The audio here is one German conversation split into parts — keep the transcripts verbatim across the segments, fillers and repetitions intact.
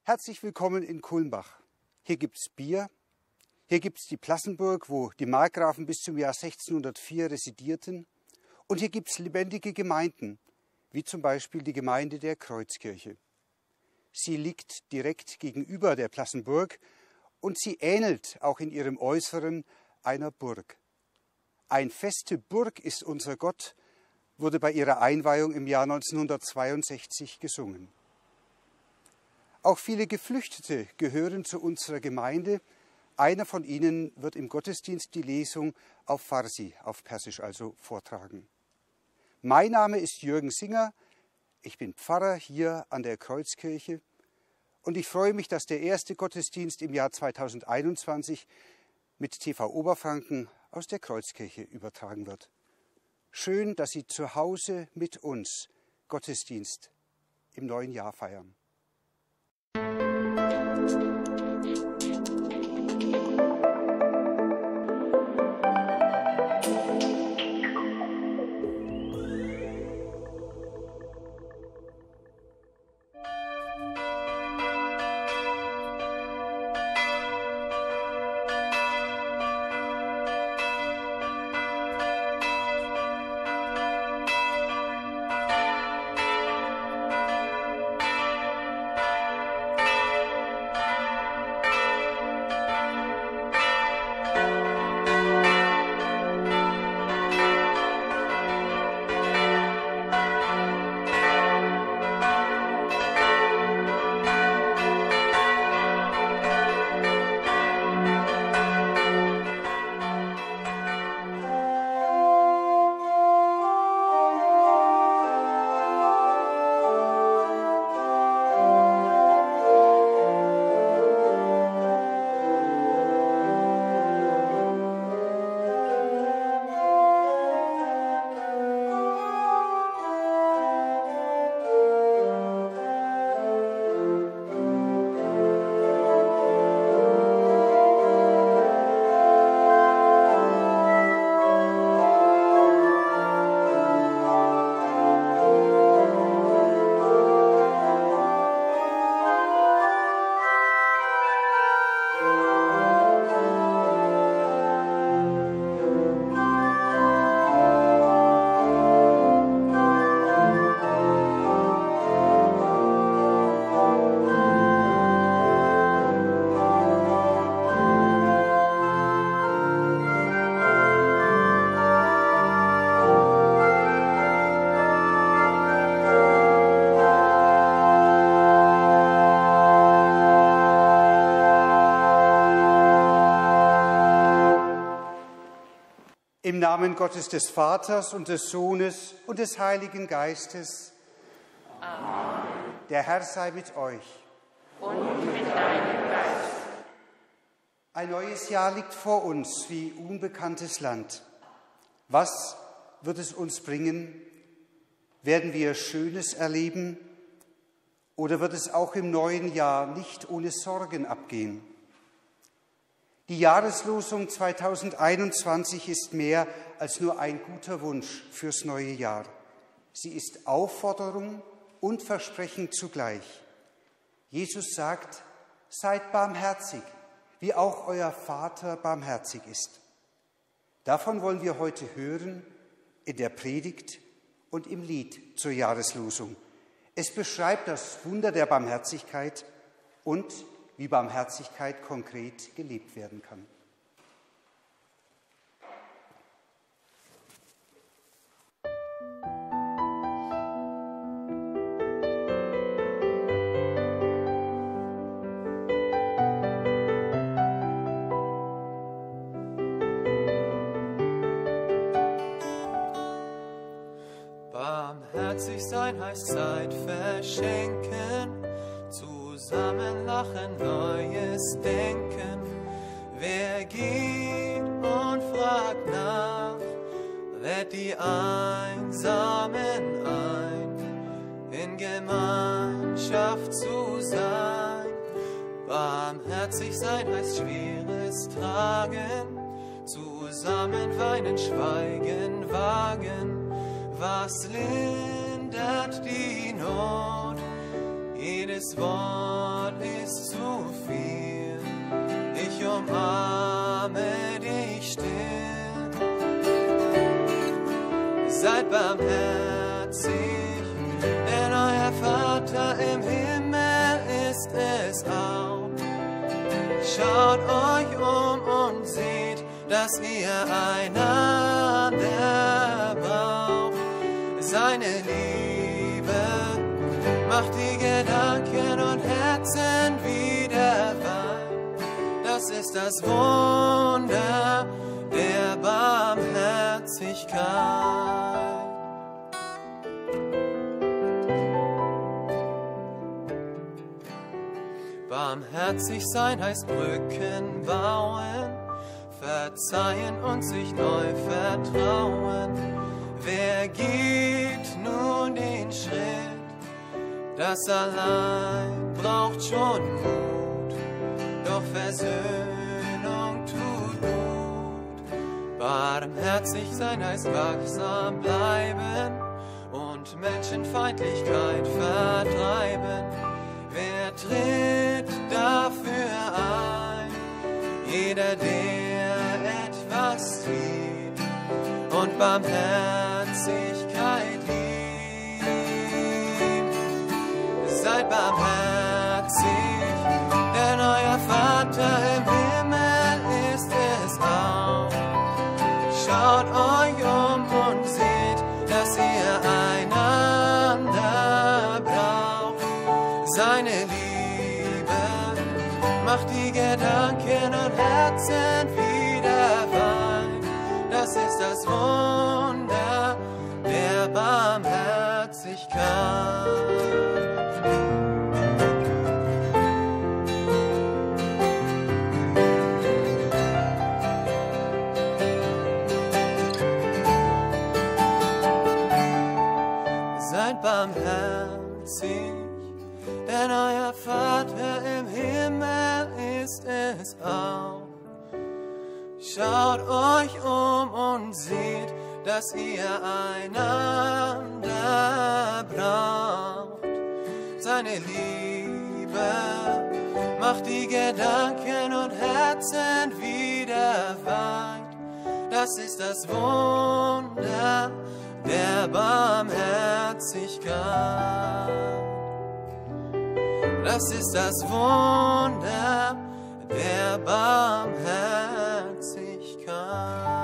Herzlich willkommen in Kulmbach. Hier gibt's Bier, hier gibt's die Plassenburg, wo die Markgrafen bis zum Jahr sechzehnhundertvier residierten. Und hier gibt's lebendige Gemeinden, wie zum Beispiel die Gemeinde der Kreuzkirche. Sie liegt direkt gegenüber der Plassenburg und sie ähnelt auch in ihrem Äußeren einer Burg. Ein feste Burg ist unser Gott, wurde bei ihrer Einweihung im Jahr neunzehnhundertzweiundsechzig gesungen. Auch viele Geflüchtete gehören zu unserer Gemeinde. Einer von ihnen wird im Gottesdienst die Lesung auf Farsi, auf Persisch also, vortragen. Mein Name ist Jürgen Singer, ich bin Pfarrer hier an der Kreuzkirche und ich freue mich, dass der erste Gottesdienst im Jahr zweitausendeinundzwanzig mit T V Oberfranken aus der Kreuzkirche übertragen wird. Schön, dass Sie zu Hause mit uns Gottesdienst im neuen Jahr feiern. Im Namen Gottes des Vaters und des Sohnes und des Heiligen Geistes. Amen. Der Herr sei mit euch. Und mit deinem Geist. Ein neues Jahr liegt vor uns wie unbekanntes Land. Was wird es uns bringen? Werden wir Schönes erleben? Oder wird es auch im neuen Jahr nicht ohne Sorgen abgehen? Die Jahreslosung zweitausendeinundzwanzig ist mehr als nur ein guter Wunsch fürs neue Jahr. Sie ist Aufforderung und Versprechen zugleich. Jesus sagt, seid barmherzig, wie auch euer Vater barmherzig ist. Davon wollen wir heute hören in der Predigt und im Lied zur Jahreslosung. Es beschreibt das Wunder der Barmherzigkeit und wie Barmherzigkeit konkret gelebt werden kann. Barmherzig sein heißt Zeit verschenken, zusammen lachen, neues Denken. Wer geht und fragt nach, lädt die Einsamen ein, in Gemeinschaft zu sein. Barmherzig sein heißt Schweres tragen, zusammen weinen, schweigen, wagen. Was lindert die Not? Jede jedes Wort ist zu viel. Ich umarme dich still. Seid barmherzig, denn euer Vater im Himmel ist es auch. Schaut euch um und seht, dass ihr einander braucht. Seine Liebe macht die Gedanken und Herzen wieder rein. Das ist das Wunder der Barmherzigkeit. Barmherzig sein heißt Brücken bauen, verzeihen und sich neu vertrauen. Wer geht nun den Schritt? Das allein braucht schon Mut, doch Versöhnung tut gut. Barmherzig sein heißt wachsam bleiben und Menschenfeindlichkeit vertreiben. Wer tritt dafür ein? Jeder, der etwas sieht und Barmherzigkeit liebt. Seid barmherzig, denn euer Vater im Himmel ist es auch. Schaut euch um und seht, dass ihr einander braucht. Seine Liebe macht die Gedanken und Herzen wieder rein. Das ist das Wunder der Barmherzigkeit. Seid barmherzig, denn euer Vater im Himmel ist es auch. Schaut euch um und seht, dass ihr einander braucht. Seine Liebe macht die Gedanken und Herzen wieder weit. Das ist das Wunder der Barmherzigkeit. Das ist das Wunder der Barmherzigkeit.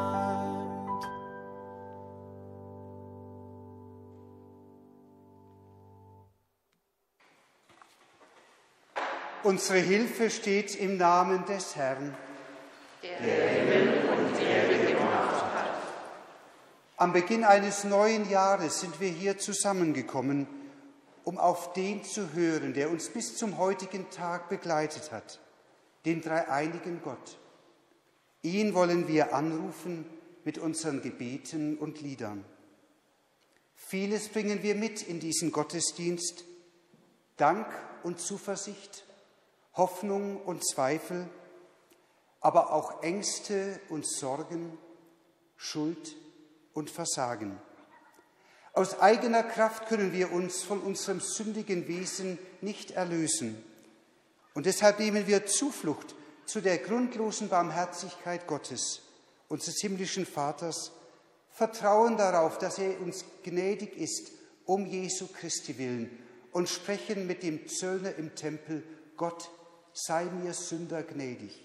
Unsere Hilfe steht im Namen des Herrn, der Himmel und Erde gemacht hat. Am Beginn eines neuen Jahres sind wir hier zusammengekommen, um auf den zu hören, der uns bis zum heutigen Tag begleitet hat, den dreieinigen Gott. Ihn wollen wir anrufen mit unseren Gebeten und Liedern. Vieles bringen wir mit in diesen Gottesdienst: Dank und Zuversicht, Hoffnung und Zweifel, aber auch Ängste und Sorgen, Schuld und Versagen. Aus eigener Kraft können wir uns von unserem sündigen Wesen nicht erlösen. Und deshalb nehmen wir Zuflucht zu der grundlosen Barmherzigkeit Gottes, unseres himmlischen Vaters, vertrauen darauf, dass er uns gnädig ist, um Jesu Christi willen, und sprechen mit dem Zöllner im Tempel: Gott, sei mir Sünder gnädig.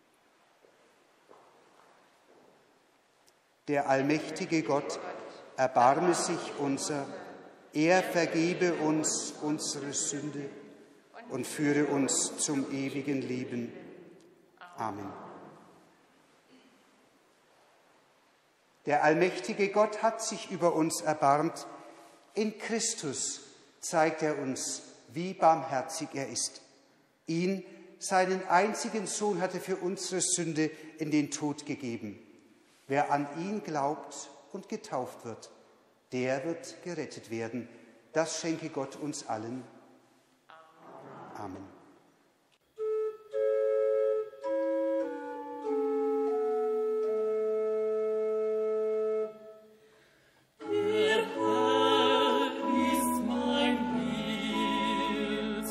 Der allmächtige Gott erbarme sich unser, er vergebe uns unsere Sünde und führe uns zum ewigen Leben. Amen. Der allmächtige Gott hat sich über uns erbarmt. In Christus zeigt er uns, wie barmherzig er ist. Ihn, seinen einzigen Sohn, hat er für unsere Sünde in den Tod gegeben. Wer an ihn glaubt und getauft wird, der wird gerettet werden. Das schenke Gott uns allen. Amen. Der Herr ist mein Heil,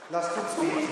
Lasst uns beten.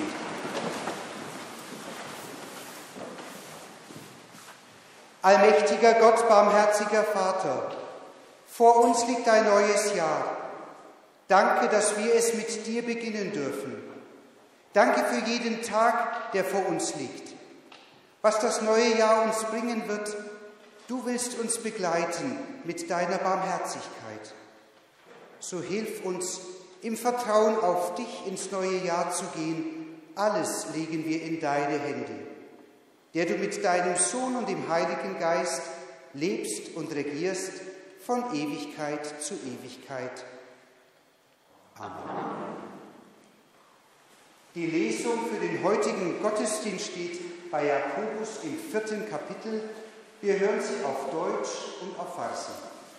Allmächtiger Gott, barmherziger Vater, vor uns liegt ein neues Jahr. Danke, dass wir es mit dir beginnen dürfen. Danke für jeden Tag, der vor uns liegt. Was das neue Jahr uns bringen wird, du willst uns begleiten mit deiner Barmherzigkeit. So hilf uns, im Vertrauen auf dich ins neue Jahr zu gehen. Alles legen wir in deine Hände, der du mit deinem Sohn und dem Heiligen Geist lebst und regierst von Ewigkeit zu Ewigkeit. Amen. Die Lesung für den heutigen Gottesdienst steht bei Jakobus im vierten Kapitel. Wir hören sie auf Deutsch und auf Farsi.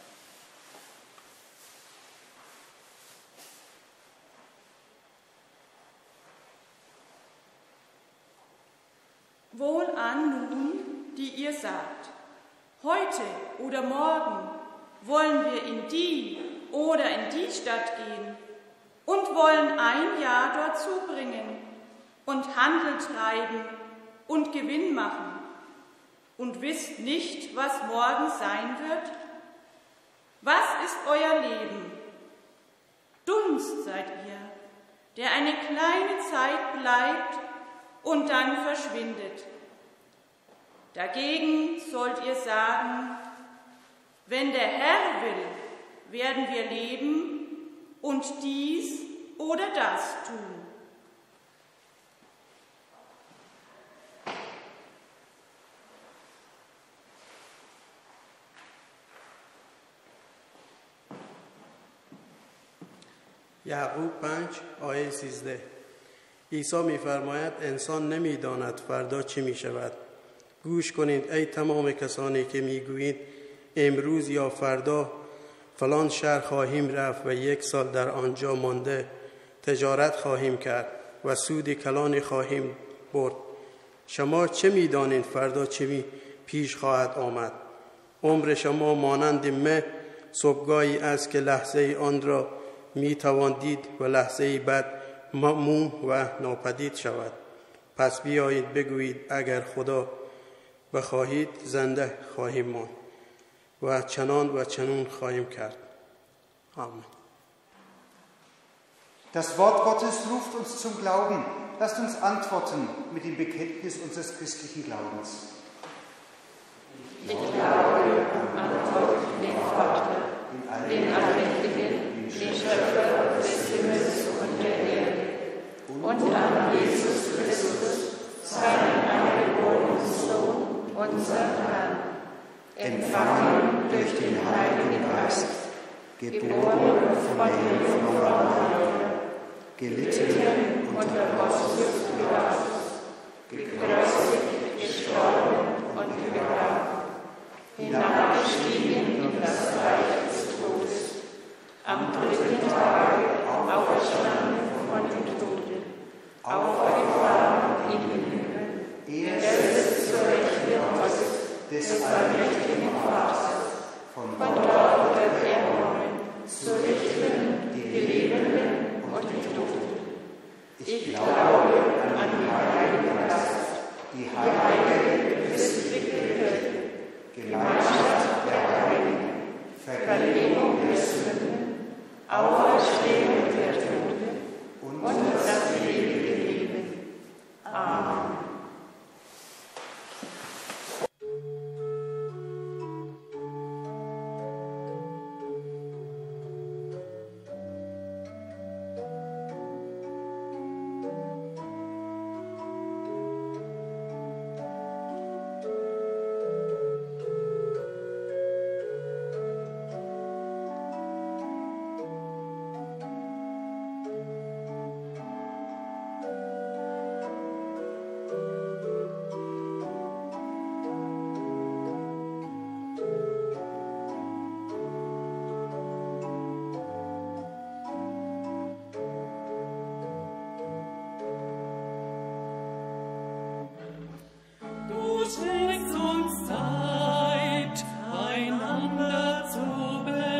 Wohlan nun, die ihr sagt, heute oder morgen wollen wir in die oder in die Stadt gehen und wollen ein Jahr dort zubringen und Handel treiben und Gewinn machen und wisst nicht, was morgen sein wird? Was ist euer Leben? Dunst seid ihr, der eine kleine Zeit bleibt und dann verschwindet. Dagegen sollt ihr sagen, wenn der Herr will, werden wir leben und dies oder das tun. یعقوب پنج آیه سیزده. عیسی می‌فرماید انسان نمی‌داند فردا چه می‌شود. گوش کنید ای تمام کسانی که می‌گویید امروز یا فردا فلان شهر خواهیم رفت و یک سال در آنجا مانده تجارت خواهیم کرد و سود کلانی خواهیم برد. شما چه می‌دانید فردا چه می پیش خواهد آمد؟ عمر شما مانند مه صبحگاهی است که لحظه آن را می توان دید و لحظه بعد موم و ناپدید شود. پس بیایید بگویید اگر خدا بخواهید زنده خواهیم ماند و چنان و چنون خواهیم کرد. Amen. Das Wort Gottes ruft uns zum Glauben. Lasst uns antworten mit dem Bekenntnis unseres christlichen Glaubens. Ich glaube an Gott, den Vater, den Allmächtigen, den Schöpfer des Himmels und der Erde, und an Jesus Christus, seinen eingeborenen Sohn, unseren Herrn, empfangen durch den Heiligen Geist, geboren von der Jungfrau Maria, gelitten unter Pontius Pilatus, gekreuzigt, gestorben und begraben, hinabgestiegen in das Reich des Todes, am dritten Tage auferstanden von den Toten, aufgefahren in den Himmel, er sitzt zur Rechten Gottes, des allmächtigen Vaters, von dort wird er kommen, zu richten die Lebenden und die Toten. Ich glaube an den Heiligen Geist, die heilige christliche Kirche, Gemeinschaft der Heiligen, Vergebung der Sünden, Auferstehung der Toten und das ewige Leben. Amen.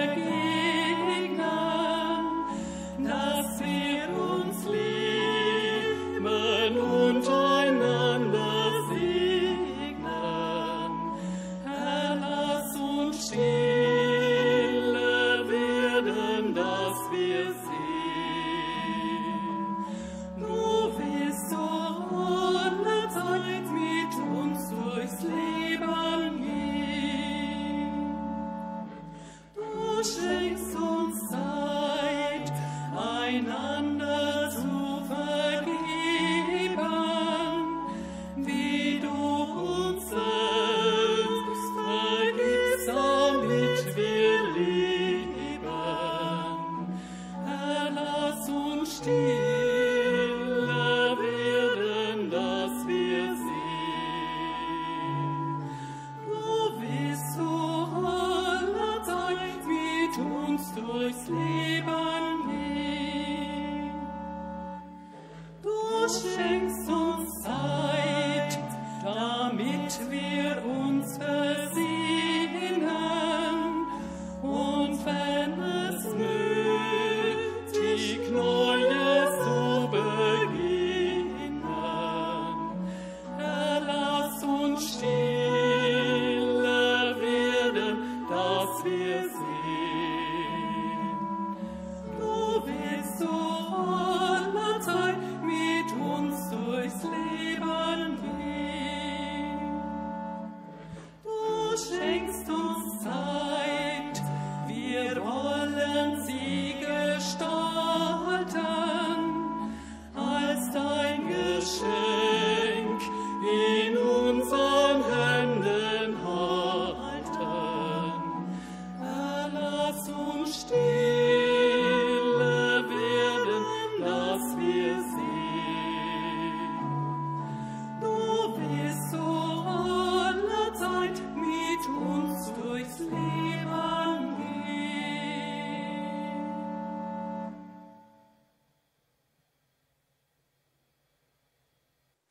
Dass wir uns lieben.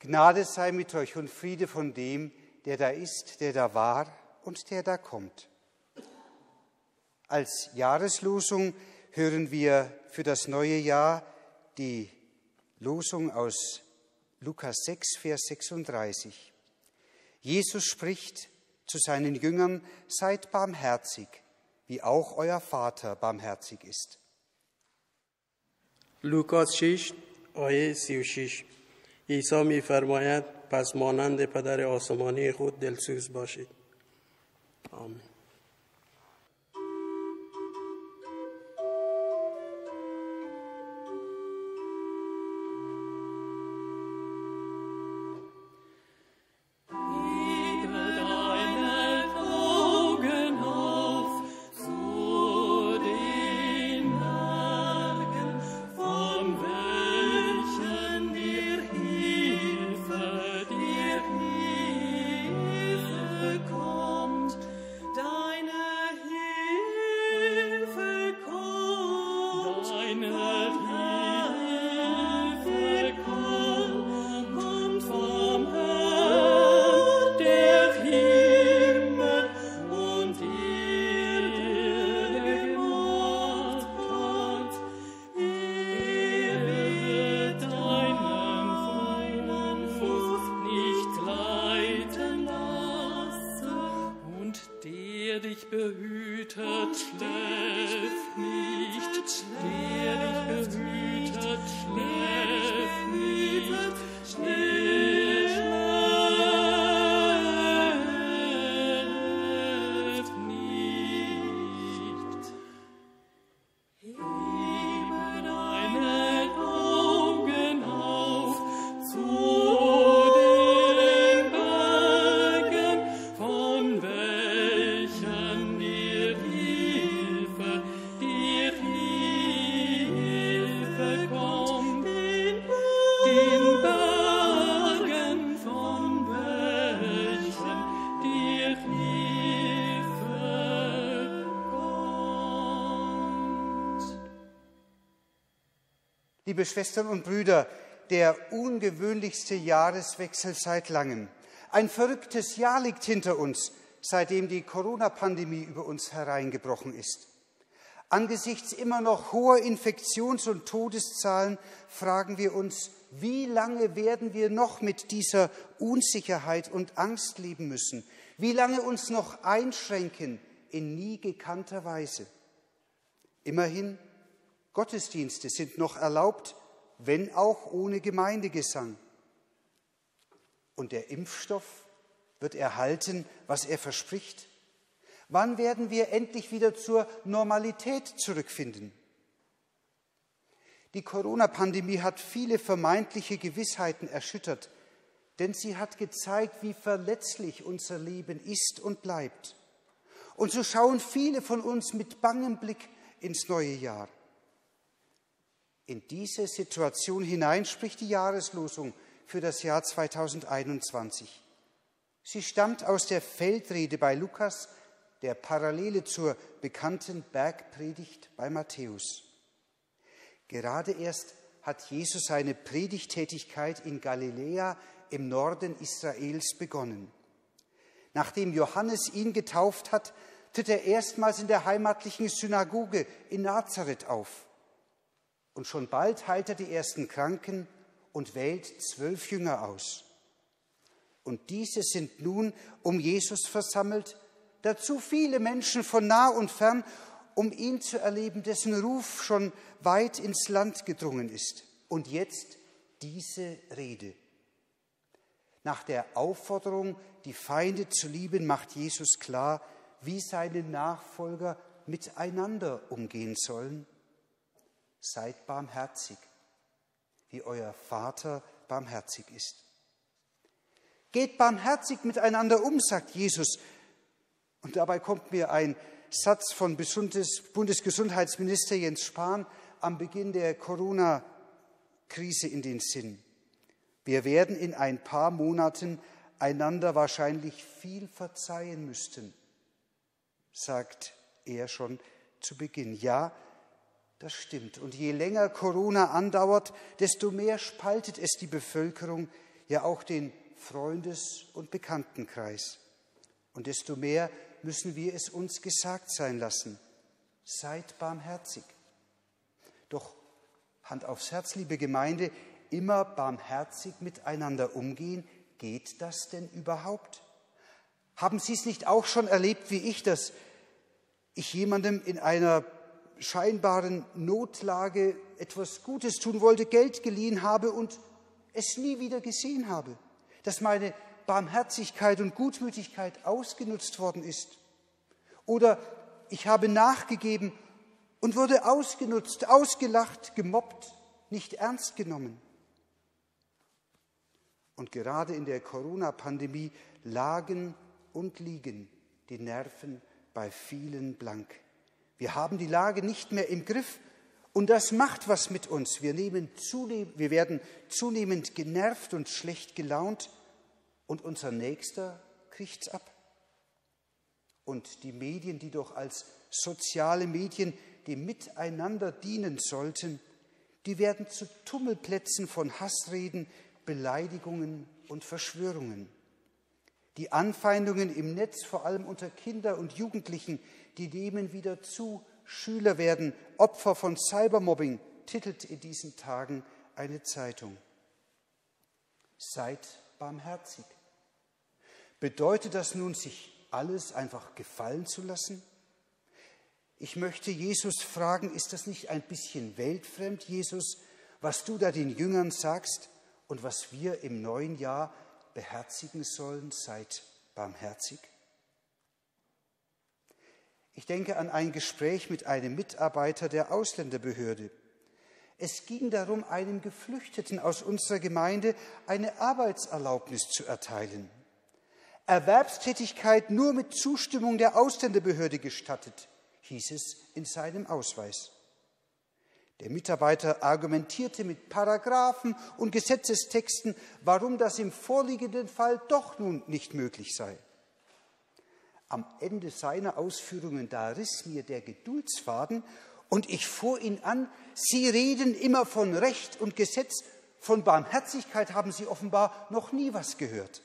Gnade sei mit euch und Friede von dem, der da ist, der da war und der da kommt. Als Jahreslosung hören wir für das neue Jahr die Losung aus Lukas sechs, Vers sechsunddreißig. Jesus spricht zu seinen Jüngern: Seid barmherzig, wie auch euer Vater barmherzig ist. لوکاس شش آیه سی و شش عیسی می‌فرماید پس مانند پدر آسمانی خود دلسوز باشید. آمین. Liebe Schwestern und Brüder, der ungewöhnlichste Jahreswechsel seit langem. Ein verrücktes Jahr liegt hinter uns, seitdem die Corona-Pandemie über uns hereingebrochen ist. Angesichts immer noch hoher Infektions- und Todeszahlen fragen wir uns, wie lange werden wir noch mit dieser Unsicherheit und Angst leben müssen? Wie lange uns noch einschränken in nie gekannter Weise? Immerhin, Gottesdienste sind noch erlaubt, wenn auch ohne Gemeindegesang. Und der Impfstoff wird erhalten, was er verspricht. Wann werden wir endlich wieder zur Normalität zurückfinden? Die Corona-Pandemie hat viele vermeintliche Gewissheiten erschüttert, denn sie hat gezeigt, wie verletzlich unser Leben ist und bleibt. Und so schauen viele von uns mit bangem Blick ins neue Jahr. In diese Situation hinein spricht die Jahreslosung für das Jahr zweitausendeinundzwanzig. Sie stammt aus der Feldrede bei Lukas, der Parallele zur bekannten Bergpredigt bei Matthäus. Gerade erst hat Jesus seine Predigttätigkeit in Galiläa im Norden Israels begonnen. Nachdem Johannes ihn getauft hat, tritt er erstmals in der heimatlichen Synagoge in Nazareth auf. Und schon bald heilt er die ersten Kranken und wählt zwölf Jünger aus. Und diese sind nun um Jesus versammelt, dazu viele Menschen von nah und fern, um ihn zu erleben, dessen Ruf schon weit ins Land gedrungen ist. Und jetzt diese Rede. Nach der Aufforderung, die Feinde zu lieben, macht Jesus klar, wie seine Nachfolger miteinander umgehen sollen. Seid barmherzig, wie euer Vater barmherzig ist. Geht barmherzig miteinander um, sagt Jesus. Und dabei kommt mir ein Satz von Bundesgesundheitsminister Jens Spahn am Beginn der Corona-Krise in den Sinn. Wir werden in ein paar Monaten einander wahrscheinlich viel verzeihen müssten, sagt er schon zu Beginn. Ja, das stimmt. Und je länger Corona andauert, desto mehr spaltet es die Bevölkerung, ja auch den Freundes- und Bekanntenkreis. Und desto mehr müssen wir es uns gesagt sein lassen. Seid barmherzig. Doch Hand aufs Herz, liebe Gemeinde, immer barmherzig miteinander umgehen, geht das denn überhaupt? Haben Sie es nicht auch schon erlebt wie ich, dass ich jemandem in einer scheinbaren Notlage etwas Gutes tun wollte, Geld geliehen habe und es nie wieder gesehen habe, dass meine Barmherzigkeit und Gutmütigkeit ausgenutzt worden ist? Oder ich habe nachgegeben und wurde ausgenutzt, ausgelacht, gemobbt, nicht ernst genommen. Und gerade in der Corona-Pandemie lagen und liegen die Nerven bei vielen blank. Wir haben die Lage nicht mehr im Griff und das macht was mit uns. Wir, nehmen zunehm, wir werden zunehmend genervt und schlecht gelaunt und unser Nächster kriegt's ab. Und die Medien, die doch als soziale Medien dem Miteinander dienen sollten, die werden zu Tummelplätzen von Hassreden, Beleidigungen und Verschwörungen. Die Anfeindungen im Netz, vor allem unter Kindern und Jugendlichen, die nehmen wieder zu. Schüler werden Opfer von Cybermobbing, titelt in diesen Tagen eine Zeitung. Seid barmherzig. Bedeutet das nun, sich alles einfach gefallen zu lassen? Ich möchte Jesus fragen, ist das nicht ein bisschen weltfremd, Jesus, was du da den Jüngern sagst und was wir im neuen Jahr beherzigen sollen? Seid barmherzig. Ich denke an ein Gespräch mit einem Mitarbeiter der Ausländerbehörde. Es ging darum, einem Geflüchteten aus unserer Gemeinde eine Arbeitserlaubnis zu erteilen. Erwerbstätigkeit nur mit Zustimmung der Ausländerbehörde gestattet, hieß es in seinem Ausweis. Der Mitarbeiter argumentierte mit Paragraphen und Gesetzestexten, warum das im vorliegenden Fall doch nun nicht möglich sei. Am Ende seiner Ausführungen, da riss mir der Geduldsfaden und ich fuhr ihn an, Sie reden immer von Recht und Gesetz, von Barmherzigkeit haben Sie offenbar noch nie was gehört.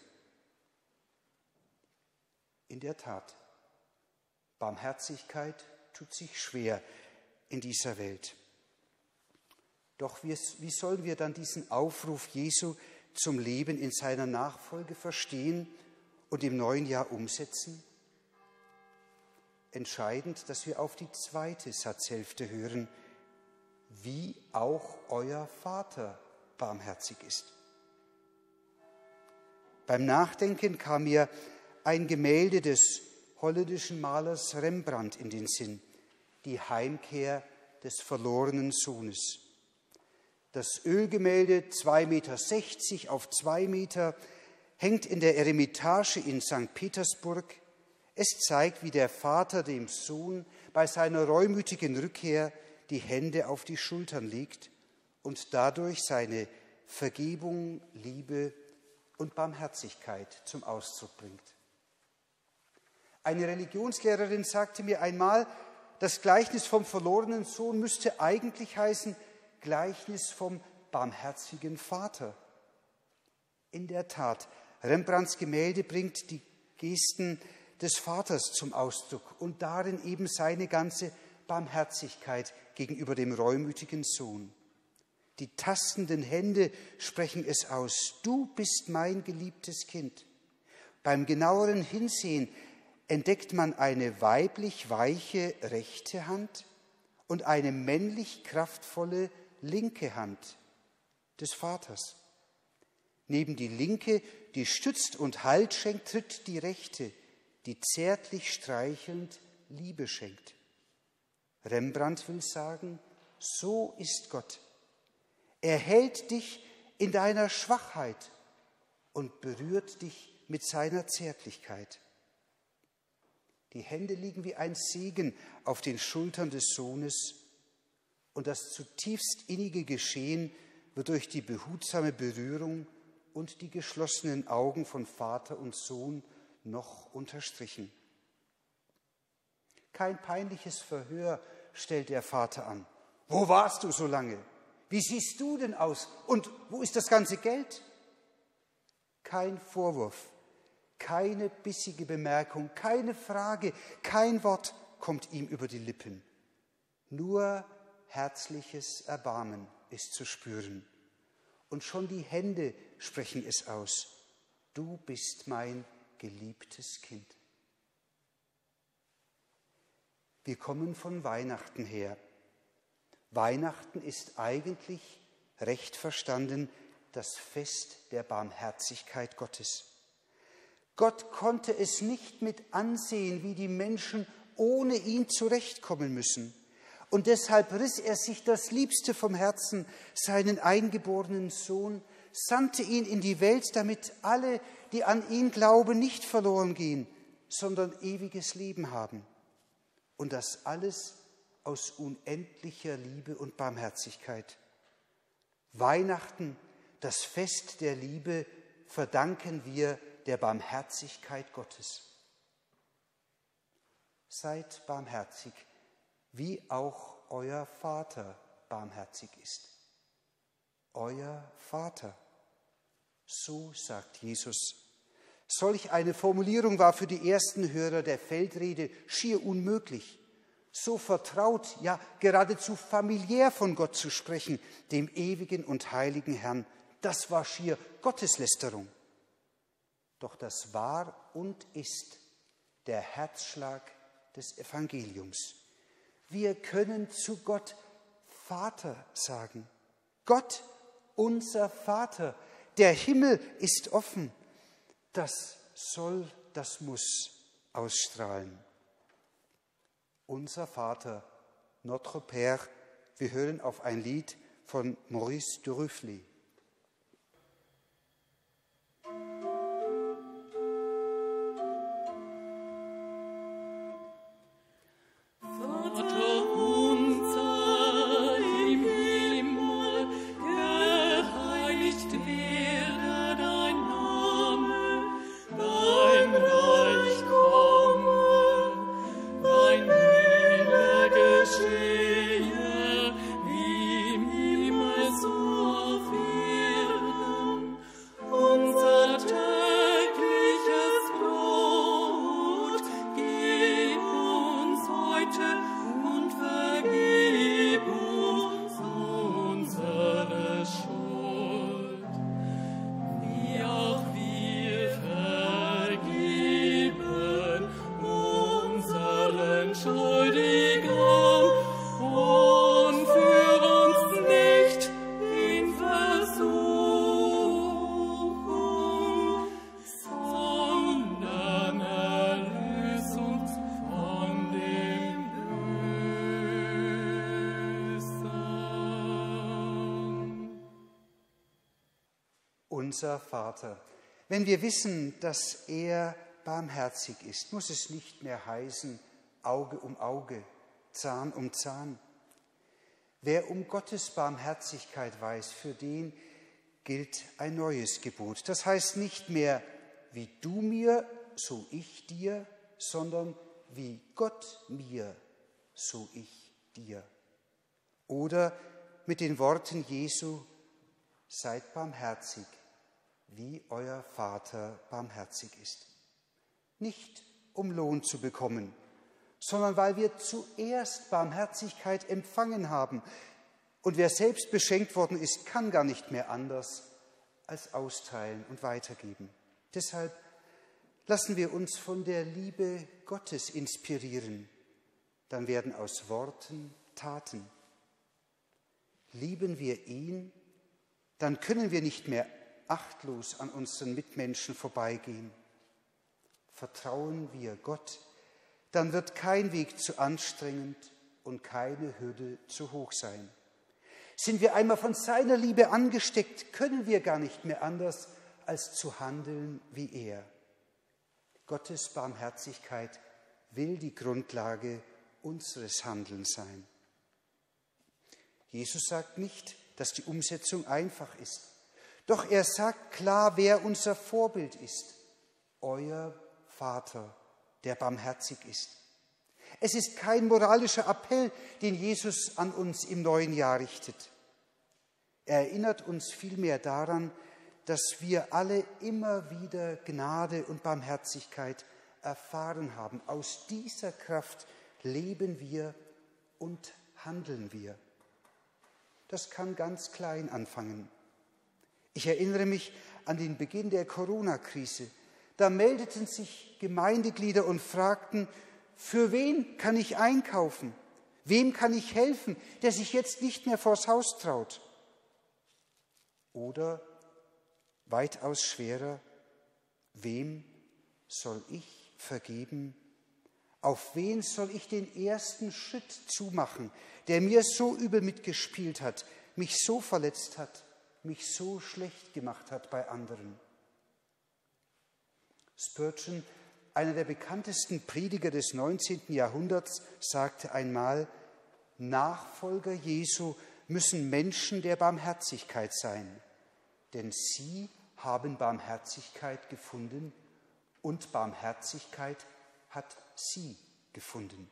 In der Tat, Barmherzigkeit tut sich schwer in dieser Welt. Doch wie, wie sollen wir dann diesen Aufruf Jesu zum Leben in seiner Nachfolge verstehen und im neuen Jahr umsetzen? Entscheidend, dass wir auf die zweite Satzhälfte hören, wie auch euer Vater barmherzig ist. Beim Nachdenken kam mir ein Gemälde des holländischen Malers Rembrandt in den Sinn, die Heimkehr des verlorenen Sohnes. Das Ölgemälde, zwei Meter sechzig auf zwei Meter, hängt in der Eremitage in Sankt Petersburg. Es zeigt, wie der Vater dem Sohn bei seiner reumütigen Rückkehr die Hände auf die Schultern legt und dadurch seine Vergebung, Liebe und Barmherzigkeit zum Ausdruck bringt. Eine Religionslehrerin sagte mir einmal, das Gleichnis vom verlorenen Sohn müsste eigentlich heißen, Gleichnis vom barmherzigen Vater. In der Tat, Rembrandts Gemälde bringt die Gesten des Vaters zum Ausdruck und darin eben seine ganze Barmherzigkeit gegenüber dem reumütigen Sohn. Die tastenden Hände sprechen es aus. Du bist mein geliebtes Kind. Beim genaueren Hinsehen entdeckt man eine weiblich weiche rechte Hand und eine männlich kraftvolle linke Hand des Vaters. Neben die linke, die stützt und Halt schenkt, tritt die rechte, die zärtlich streichelnd Liebe schenkt. Rembrandt will sagen, so ist Gott. Er hält dich in deiner Schwachheit und berührt dich mit seiner Zärtlichkeit. Die Hände liegen wie ein Segen auf den Schultern des Sohnes und das zutiefst innige Geschehen wird durch die behutsame Berührung und die geschlossenen Augen von Vater und Sohn noch unterstrichen. Kein peinliches Verhör stellt der Vater an. Wo warst du so lange? Wie siehst du denn aus? Und wo ist das ganze Geld? Kein Vorwurf, keine bissige Bemerkung, keine Frage, kein Wort kommt ihm über die Lippen. Nur herzliches Erbarmen ist zu spüren. Und schon die Hände sprechen es aus. Du bist mein geliebtes Kind. Wir kommen von Weihnachten her. Weihnachten ist eigentlich, recht verstanden, das Fest der Barmherzigkeit Gottes. Gott konnte es nicht mit ansehen, wie die Menschen ohne ihn zurechtkommen müssen. Und deshalb riss er sich das Liebste vom Herzen, seinen eingeborenen Sohn, sandte ihn in die Welt, damit alle, die an ihn glauben, nicht verloren gehen, sondern ewiges Leben haben. Und das alles aus unendlicher Liebe und Barmherzigkeit. Weihnachten, das Fest der Liebe, verdanken wir der Barmherzigkeit Gottes. Seid barmherzig, wie auch euer Vater barmherzig ist. Euer Vater, so sagt Jesus. Solch eine Formulierung war für die ersten Hörer der Feldrede schier unmöglich. So vertraut, ja geradezu familiär von Gott zu sprechen, dem ewigen und heiligen Herrn, das war schier Gotteslästerung. Doch das war und ist der Herzschlag des Evangeliums. Wir können zu Gott Vater sagen. Gott, unser Vater, der Himmel ist offen. Das soll, das muss ausstrahlen. Unser Vater, Notre Père, wir hören auf ein Lied von Maurice Duruflé. Unser Vater. Wenn wir wissen, dass er barmherzig ist, muss es nicht mehr heißen, Auge um Auge, Zahn um Zahn. Wer um Gottes Barmherzigkeit weiß, für den gilt ein neues Gebot. Das heißt nicht mehr, wie du mir, so ich dir, sondern wie Gott mir, so ich dir. Oder mit den Worten Jesu, seid barmherzig, wie euer Vater barmherzig ist. Nicht um Lohn zu bekommen, sondern weil wir zuerst Barmherzigkeit empfangen haben. Und wer selbst beschenkt worden ist, kann gar nicht mehr anders als austeilen und weitergeben. Deshalb lassen wir uns von der Liebe Gottes inspirieren. Dann werden aus Worten Taten. Lieben wir ihn, dann können wir nicht mehr achtlos an unseren Mitmenschen vorbeigehen. Vertrauen wir Gott, dann wird kein Weg zu anstrengend und keine Hürde zu hoch sein. Sind wir einmal von seiner Liebe angesteckt, können wir gar nicht mehr anders, als zu handeln wie er. Gottes Barmherzigkeit will die Grundlage unseres Handelns sein. Jesus sagt nicht, dass die Umsetzung einfach ist. Doch er sagt klar, wer unser Vorbild ist. Euer Vater, der barmherzig ist. Es ist kein moralischer Appell, den Jesus an uns im neuen Jahr richtet. Er erinnert uns vielmehr daran, dass wir alle immer wieder Gnade und Barmherzigkeit erfahren haben. Aus dieser Kraft leben wir und handeln wir. Das kann ganz klein anfangen. Ich erinnere mich an den Beginn der Corona-Krise. Da meldeten sich Gemeindeglieder und fragten, für wen kann ich einkaufen? Wem kann ich helfen, der sich jetzt nicht mehr vors Haus traut? Oder weitaus schwerer, wem soll ich vergeben? Auf wen soll ich den ersten Schritt zumachen, der mir so übel mitgespielt hat, mich so verletzt hat, mich so schlecht gemacht hat bei anderen? Spurgeon, einer der bekanntesten Prediger des neunzehnten Jahrhunderts, sagte einmal, Nachfolger Jesu müssen Menschen der Barmherzigkeit sein, denn sie haben Barmherzigkeit gefunden und Barmherzigkeit hat sie gefunden.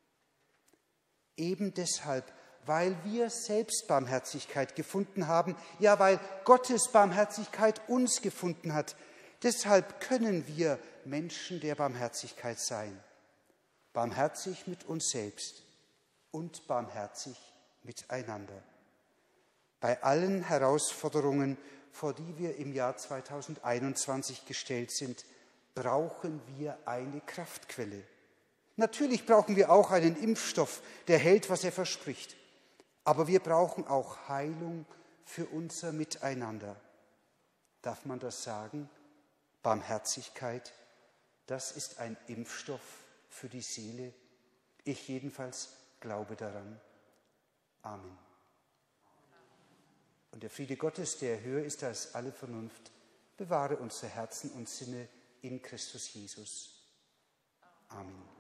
Eben deshalb, weil wir selbst Barmherzigkeit gefunden haben, ja, weil Gottes Barmherzigkeit uns gefunden hat, deshalb können wir Menschen der Barmherzigkeit sein. Barmherzig mit uns selbst und barmherzig miteinander. Bei allen Herausforderungen, vor die wir im Jahr zweitausendeinundzwanzig gestellt sind, brauchen wir eine Kraftquelle. Natürlich brauchen wir auch einen Impfstoff, der hält, was er verspricht. Aber wir brauchen auch Heilung für unser Miteinander. Darf man das sagen? Barmherzigkeit, das ist ein Impfstoff für die Seele. Ich jedenfalls glaube daran. Amen. Und der Friede Gottes, der höher ist als alle Vernunft, bewahre unsere Herzen und Sinne in Christus Jesus. Amen.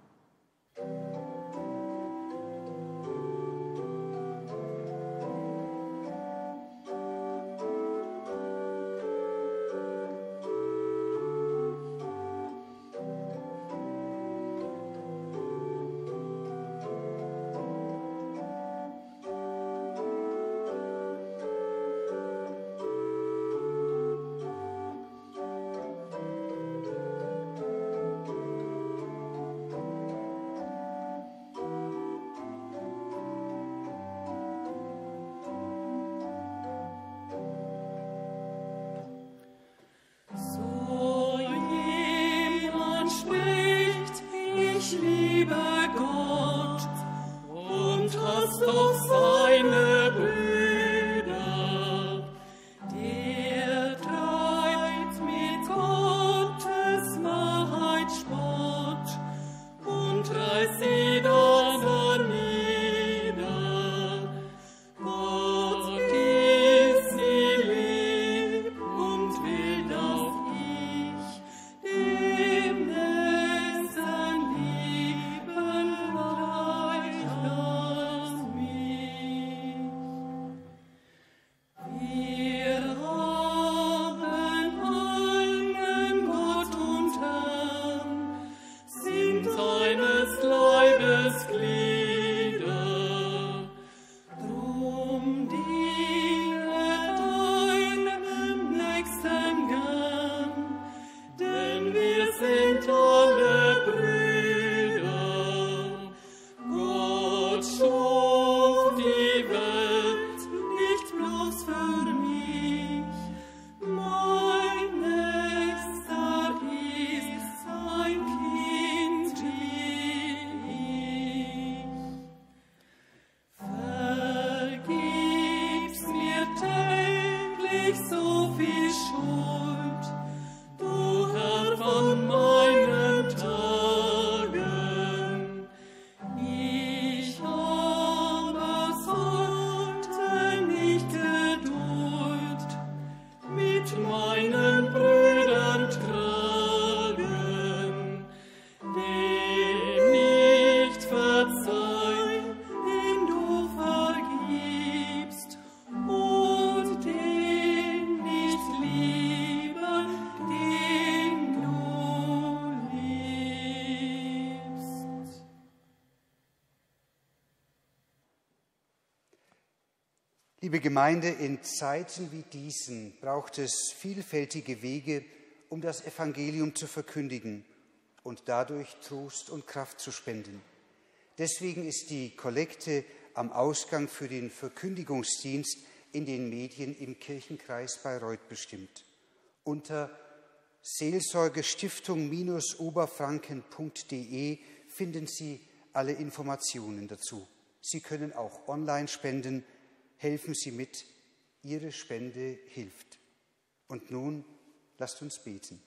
Liebe Gemeinde, in Zeiten wie diesen braucht es vielfältige Wege, um das Evangelium zu verkündigen und dadurch Trost und Kraft zu spenden. Deswegen ist die Kollekte am Ausgang für den Verkündigungsdienst in den Medien im Kirchenkreis Bayreuth bestimmt. Unter seelsorgestiftung oberfranken punkt de finden Sie alle Informationen dazu. Sie können auch online spenden. Helfen Sie mit. Ihre Spende hilft. Und nun lasst uns beten.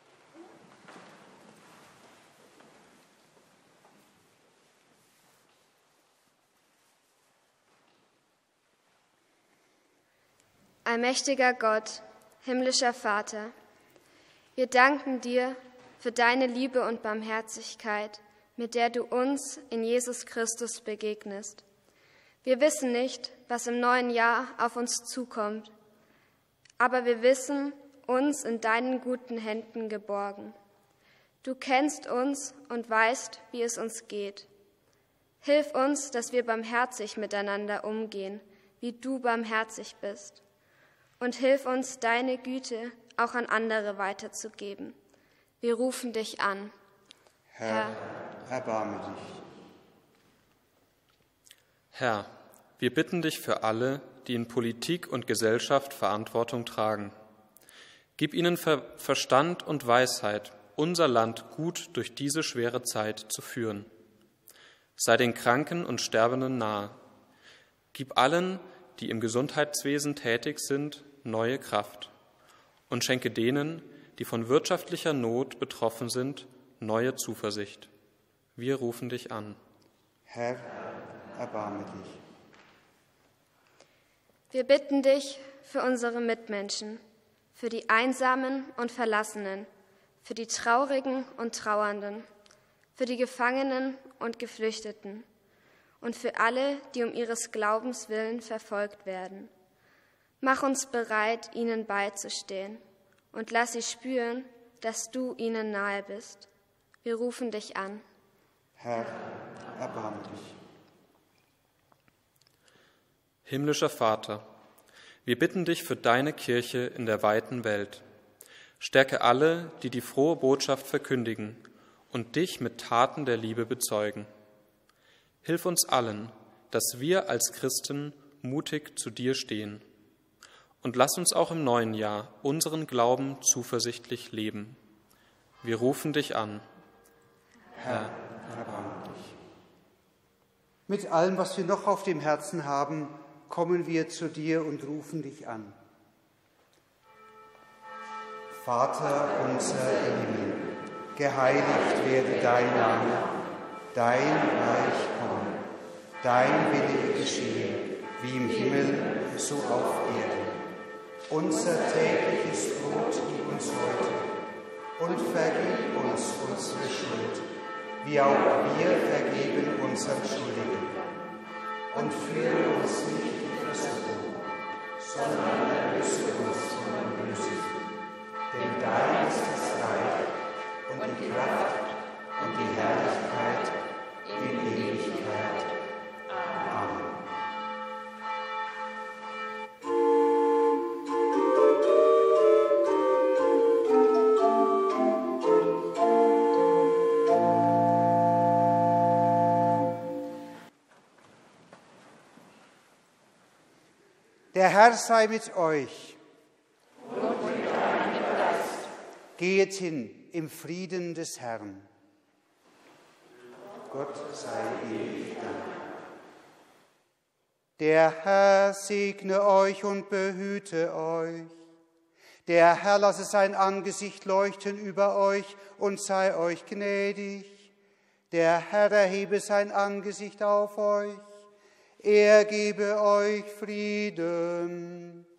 Allmächtiger Gott, himmlischer Vater, wir danken dir für deine Liebe und Barmherzigkeit, mit der du uns in Jesus Christus begegnest. Wir wissen nicht, was im neuen Jahr auf uns zukommt, aber wir wissen, uns in deinen guten Händen geborgen. Du kennst uns und weißt, wie es uns geht. Hilf uns, dass wir barmherzig miteinander umgehen, wie du barmherzig bist. Und hilf uns, deine Güte auch an andere weiterzugeben. Wir rufen dich an. Herr, erbarme dich. Herr, wir bitten dich für alle, die in Politik und Gesellschaft Verantwortung tragen. Gib ihnen Ver- Verstand und Weisheit, unser Land gut durch diese schwere Zeit zu führen. Sei den Kranken und Sterbenden nahe. Gib allen, die im Gesundheitswesen tätig sind, neue Kraft und schenke denen, die von wirtschaftlicher Not betroffen sind, neue Zuversicht. Wir rufen dich an. Herr, erbarme dich. Wir bitten dich für unsere Mitmenschen, für die Einsamen und Verlassenen, für die Traurigen und Trauernden, für die Gefangenen und Geflüchteten und für alle, die um ihres Glaubens willen verfolgt werden. Mach uns bereit, ihnen beizustehen und lass sie spüren, dass du ihnen nahe bist. Wir rufen dich an. Herr, erbarme dich. Himmlischer Vater, wir bitten dich für deine Kirche in der weiten Welt. Stärke alle, die die frohe Botschaft verkündigen und dich mit Taten der Liebe bezeugen. Hilf uns allen, dass wir als Christen mutig zu dir stehen. Und lass uns auch im neuen Jahr unseren Glauben zuversichtlich leben. Wir rufen dich an. Herr, erbarme dich. Mit allem, was wir noch auf dem Herzen haben, kommen wir zu dir und rufen dich an. Vater unser im Himmel, geheiligt werde dein Name, dein Reich komme, dein Wille geschehe, wie im Himmel, so auf Erden. Unser tägliches Brot gib uns heute und vergib uns unsere Schuld, wie auch wir vergeben unseren Schuldigen. Und führe uns nicht in Versuchung, sondern erlöse uns von dem Bösen. Denn dein ist das Reich und die Kraft und die Herrlichkeit in Ewigkeit. Amen. Der Herr sei mit euch. Und mit deinem Geist. Geht hin im Frieden des Herrn. Gott sei ewig Dank. Der Herr segne euch und behüte euch. Der Herr lasse sein Angesicht leuchten über euch und sei euch gnädig. Der Herr erhebe sein Angesicht auf euch. Er gebe euch Frieden.